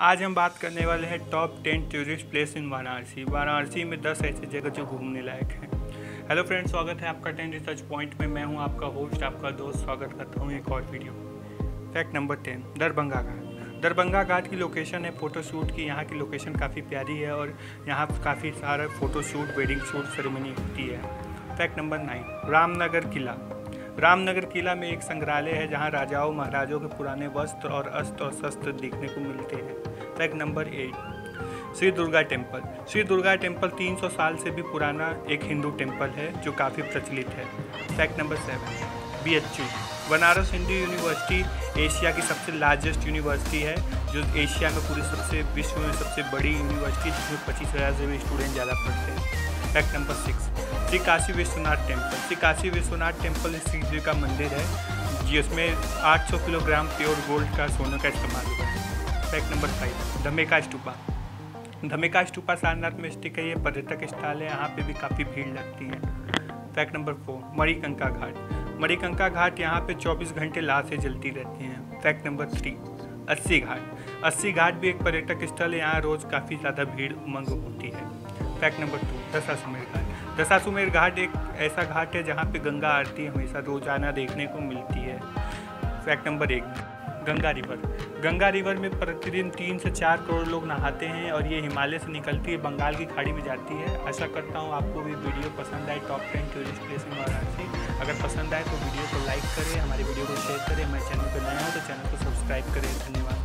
आज हम बात करने वाले हैं top 10 tourist place in Varanasi. Varanasi में 10 ऐसी जगह जो घूमने लायक हैं। हेलो फ्रेंड्स, स्वागत है आपका 10 रिसर्च पॉइंट में। मैं हूं आपका होस्ट, आपका दोस्त। स्वागत करता हूं एक और video. Fact number 10, Darbhanga Ghat. Darbhanga Ghat की लोकेशन है फ़ोटोशूट की। यहाँ की लोकेशन काफ़ी प्यारी है और यहाँ काफ़ी सारा फ़ोटोशूट, वेडिंग शूट सेरेमनी होती है। फैक्ट नंबर 9, रामनगर किला। रामनगर किला में एक संग्रहालय है जहाँ राजाओं महाराजों के पुराने वस्त्र और अस्त्र और शस्त्र देखने को मिलते हैं। Fact number 8, Shri Durga temple. Shri Durga temple 300 साल से भी पुराना एक हिंदू टेम्पल है जो काफ़ी प्रचलित है। Fact number 7, BHU। Banaras Hindu university Asia की सबसे लार्जेस्ट यूनिवर्सिटी है, जो एशिया में विश्व में सबसे बड़ी यूनिवर्सिटी, जिसमें 25,000 से भी स्टूडेंट ज़्यादा पढ़ते हैं। Fact number 6, Shri Kashi Vishwanath temple. Shri Kashi Vishwanath temple Shri ji का मंदिर है जिसमें 800 किलोग्राम प्योर गोल्ड का सोने का इस्तेमाल हुआ है। Fact number 5, Dhamekh Stupa. धमेका स्तूपा सारनाथ में स्थित है। ये पर्यटक स्थल है, यहाँ पे भी काफ़ी भीड़ लगती है। फैक्ट नंबर 4, मणिकंका घाट। मणिकंका घाट यहाँ पे 24 घंटे लाशें जलती रहती हैं। फैक्ट नंबर 3, अस्सी घाट। अस्सी घाट भी एक पर्यटक स्थल है, यहाँ रोज़ काफ़ी ज़्यादा भीड़ उमंग होती है। Fact number 2, Dashashwamedh Ghat. दशाश्वमेध घाट एक ऐसा घाट है जहाँ पे गंगा आरती हमेशा रोजाना देखने को मिलती है। Fact number 1, Ganga river. Ganga river में प्रतिदिन 3 से 4 करोड़ लोग नहाते हैं और ये हिमालय से निकलती है, बंगाल की खाड़ी में जाती है। आशा करता हूँ आपको भी वीडियो पसंद आए, top 10 tourist place in Varanasi. अगर पसंद आए तो वीडियो को लाइक करें, हमारे वीडियो को शेयर करें। हमारे चैनल पर नया हो तो चैनल को सब्सक्राइब करें। धन्यवाद।